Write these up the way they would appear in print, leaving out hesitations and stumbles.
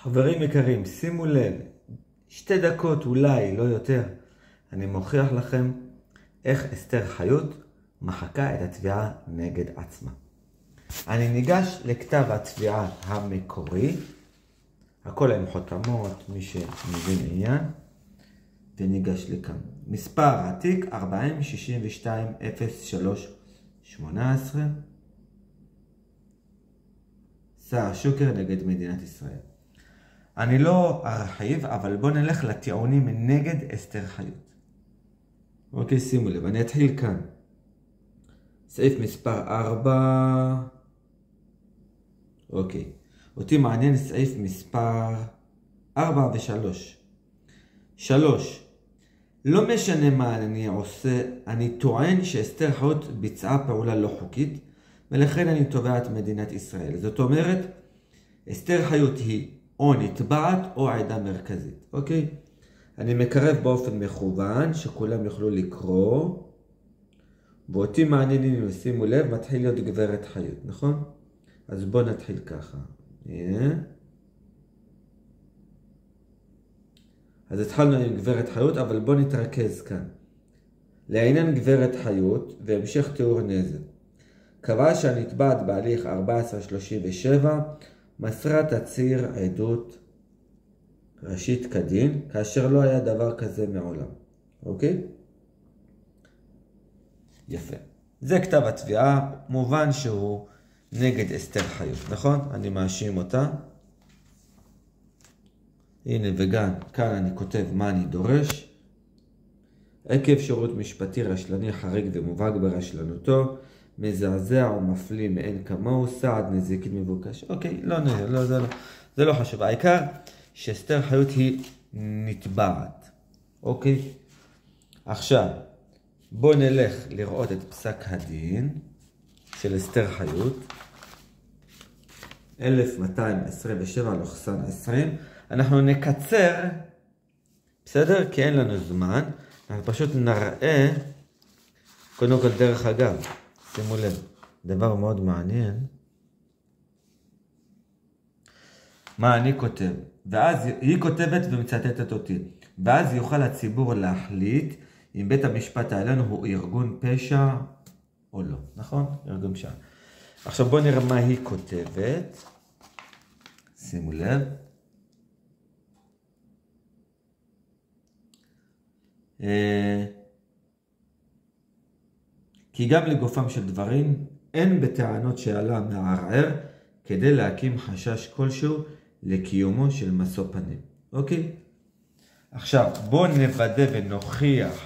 חברים יקרים, שימו לב, 2 דקות אולי, לא יותר, אני מוכיח לכם איך אסתר חיות מחקה את התביעה נגד עצמה. אני ניגש לכתב התביעה המקורי, הכל עם חותמות, מי שמבין עניין, וניגש לכאן. מספר התיק 40-62-03-18, סער שוקר נגד מדינת ישראל. אני לא ארחיב, אבל בואו נלך לטיעונים נגד אסתר חיות. אוקיי, שימו לב, אני אתחיל כאן. סעיף מספר 4. אוקיי. אותי מעניין סעיף מספר 4 ו-3. 3. לא משנה מה אני עושה, אני טוען שאסתר חיות ביצעה פעולה לא חוקית, ולכן אני תובע את מדינת ישראל. זאת אומרת, אסתר חיות היא או נתבעת או עדה מרכזית. אוקיי? אני מקרב באופן מכוון, שכולם יוכלו לקרוא. ואותי מעניינים, שימו לב, מתחיל להיות גברת חיות, נכון? אז בואו נתחיל ככה. אז התחלנו עם גברת חיות, אבל בואו נתרכז כאן. לעניין גברת חיות והמשך תיאור נזק. קבע שהנתבעת בהליך 1437 מסרה תצהיר עדות ראשית כדין, כאשר לא היה דבר כזה מעולם. אוקיי? יפה. זה כתב התביעה, מובן שהוא נגד אסתר חיות, נכון? אני מאשים אותה. הנה וגם כאן אני כותב מה אני דורש. עקב שירות משפטי רשלני חריג ומובהק ברשלנותו, מזעזע ומפליא מאין כמוהו, סעד נזיקי מבוקש. אוקיי, זה לא חשוב. העיקר שאסתר חיות היא נתבעת. אוקיי? עכשיו, בואו נלך לראות את פסק הדין של אסתר חיות. 1227/20. אנחנו נקצר, בסדר? כי אין לנו זמן. אנחנו פשוט נראה, קודם כל דרך אגב, שימו לב, דבר מאוד מעניין. מה אני כותב? ואז היא כותבת ומצטטת אותי. ואז יוכל הציבור להחליט אם בית המשפט העליון הוא ארגון פשע או לא. נכון? ארגון פשע. עכשיו בואו נראה מה היא כותבת. שימו לב. כי גם לגופם של דברים אין בטענות שעלה מערער כדי להקים חשש כלשהו לקיומו של משוא פנים. אוקיי? עכשיו בואו נוודא ונוכיח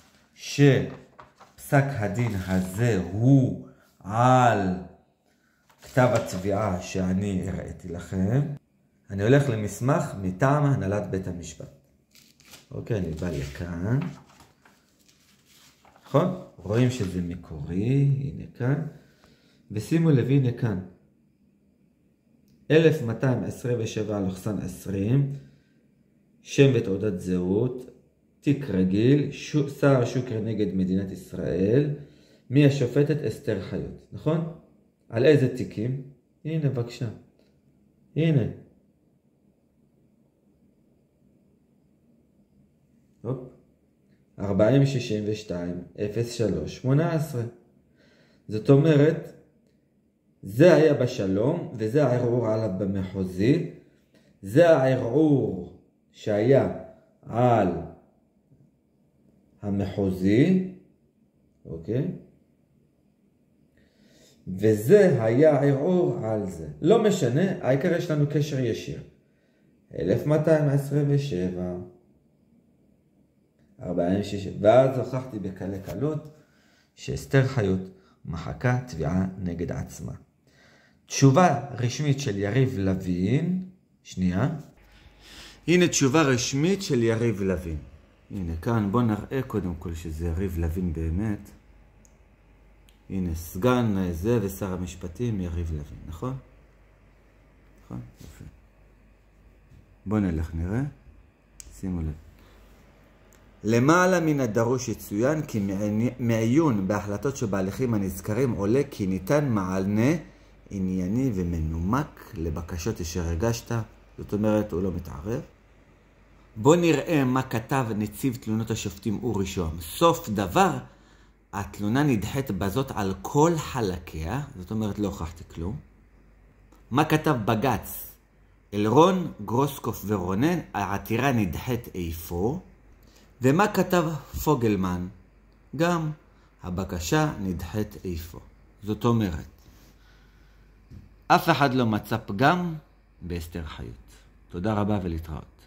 שפסק הדין הזה הוא על כתב התביעה שאני הראיתי לכם. אני הולך למסמך מטעם הנהלת בית המשפט. אוקיי, אני בא לכאן. נכון? רואים שזה מקורי, הנה כאן. ושימו לב, הנה כאן. 1227/20, שם ותעודת זהות, תיק רגיל, סער שוקר נגד מדינת ישראל, מי השופטת? אסתר חיות, נכון? על איזה תיקים? הנה בבקשה. הנה. הופ. 40-62-03-18. זאת אומרת, זה היה בשלום, וזה הערעור עליו במחוזי. זה הערעור שהיה על המחוזי, אוקיי? וזה היה ערעור על זה. לא משנה, העיקר יש לנו קשר ישיר. 1227, 46, ואז הוכחתי בקלי קלות שאסתר חיות מחקה תביעה נגד עצמה. תשובה רשמית של יריב לוין, שנייה. הנה תשובה רשמית של יריב לוין. הנה כאן, בוא נראה קודם כל שזה יריב לוין באמת. הנה סגן זה ושר המשפטים יריב לוין, נכון? נכון? יפה. בוא נלך נראה. שימו לב. למעלה מן הדרוש יצוין כי מעיון בהחלטות שבהליכים הנזכרים עולה כי ניתן מענה ענייני ומנומק לבקשות אשר הגשת זאת אומרת, הוא לא מתערב. בואו נראה מה כתב נציב תלונות השופטים אורי שוהם. סוף דבר, התלונה נדחית בזאת על כל חלקיה, זאת אומרת, לא הוכחתי כלום. מה כתב בג"ץ? אלרון, גרוסקוף ורונן, העתירה נדחית איפה? ומה כתב פוגלמן? גם הבקשה נדחית איפה. זאת אומרת, אף אחד לא מצא פגם באסתר חיות. תודה רבה ולהתראות.